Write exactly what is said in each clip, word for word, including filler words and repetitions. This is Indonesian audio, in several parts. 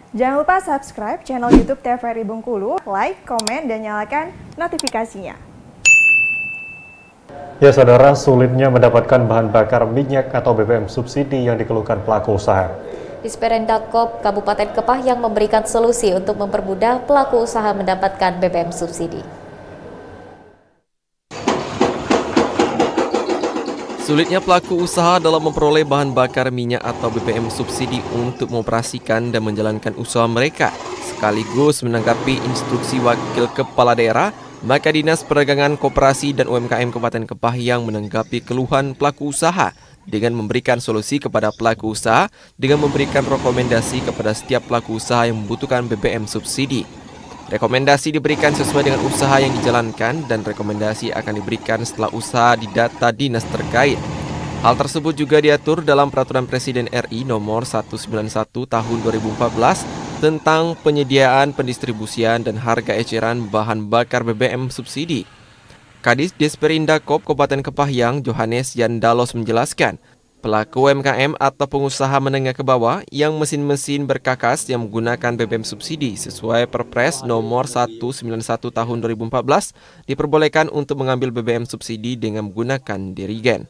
Jangan lupa subscribe channel YouTube T V R I Bengkulu, like, komen, dan nyalakan notifikasinya. Ya saudara, sulitnya mendapatkan bahan bakar minyak atau B B M subsidi yang dikeluhkan pelaku usaha. Disperindak Kabupaten Kepahyang memberikan solusi untuk mempermudah pelaku usaha mendapatkan B B M subsidi. Sulitnya pelaku usaha dalam memperoleh bahan bakar minyak atau B B M subsidi untuk mengoperasikan dan menjalankan usaha mereka, sekaligus menanggapi instruksi Wakil Kepala Daerah, maka Dinas Perdagangan Koperasi dan U M K M Kabupaten Kepahyang menanggapi keluhan pelaku usaha dengan memberikan solusi kepada pelaku usaha dengan memberikan rekomendasi kepada setiap pelaku usaha yang membutuhkan B B M subsidi. Rekomendasi diberikan sesuai dengan usaha yang dijalankan dan rekomendasi akan diberikan setelah usaha didata dinas terkait. Hal tersebut juga diatur dalam Peraturan Presiden R I nomor seratus sembilan puluh satu tahun dua ribu empat belas tentang penyediaan, pendistribusian, dan harga eceran bahan bakar B B M subsidi. Kadis Disperindak Kabupaten Kepahyang, Johannes Yandalos menjelaskan, pelaku U M K M atau pengusaha menengah ke bawah yang mesin-mesin berkakas yang menggunakan B B M subsidi sesuai Perpres nomor seratus sembilan puluh satu tahun dua ribu empat belas diperbolehkan untuk mengambil B B M subsidi dengan menggunakan dirigen.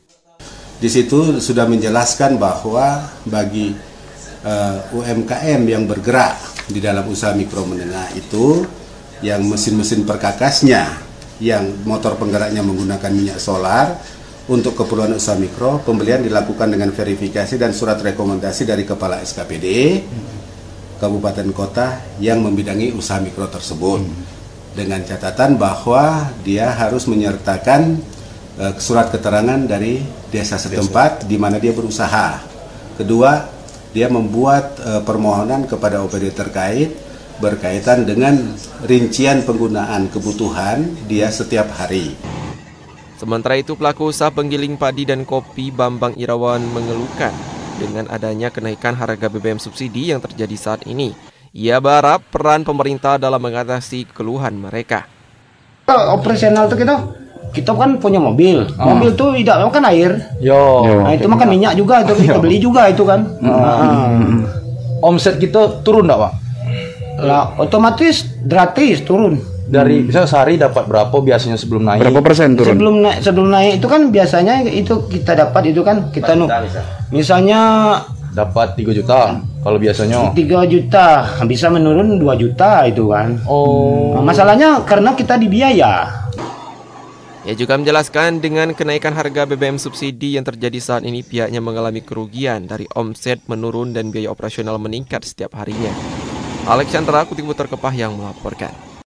Di situ sudah menjelaskan bahwa bagi uh, U M K M yang bergerak di dalam usaha mikro menengah itu yang mesin-mesin perkakasnya, yang motor penggeraknya menggunakan minyak solar, untuk keperluan usaha mikro, pembelian dilakukan dengan verifikasi dan surat rekomendasi dari Kepala S K P D Kabupaten Kota yang membidangi usaha mikro tersebut, dengan catatan bahwa dia harus menyertakan uh, surat keterangan dari desa setempat di mana dia berusaha. Kedua, dia membuat uh, permohonan kepada O P D terkait berkaitan dengan rincian penggunaan kebutuhan dia setiap hari. Sementara itu, pelaku usaha penggiling padi dan kopi Bambang Irawan mengeluhkan dengan adanya kenaikan harga B B M subsidi yang terjadi saat ini. Ia berharap peran pemerintah dalam mengatasi keluhan mereka. Operasional tuh kita, kita kan punya mobil, oh. mobil tuh tidak makan air. Yo. Nah itu makan minyak juga, itu kita beli juga itu kan. Hmm. Hmm. Omset kita turun enggak, Pak? Lah otomatis gratis turun. Dari misalnya sehari dapat berapa biasanya sebelum naik? Berapa persen turun? Sebelum naik, sebelum naik itu kan biasanya itu kita dapat itu kan kita nu. Misalnya dapat tiga juta. Kalau biasanya tiga juta, bisa menurun dua juta itu kan. Oh. Nah, masalahnya karena kita dibiaya. Ia juga menjelaskan dengan kenaikan harga B B M subsidi yang terjadi saat ini, pihaknya mengalami kerugian dari omset menurun dan biaya operasional meningkat setiap harinya. Alexandra Kutiputar Kepahyang melaporkan.